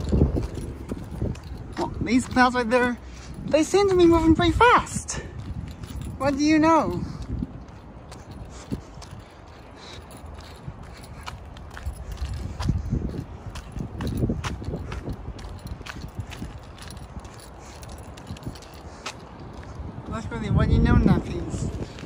Well, these clouds right there, they seem to be moving pretty fast. What do you know? That's really, what do you know, Nuffies?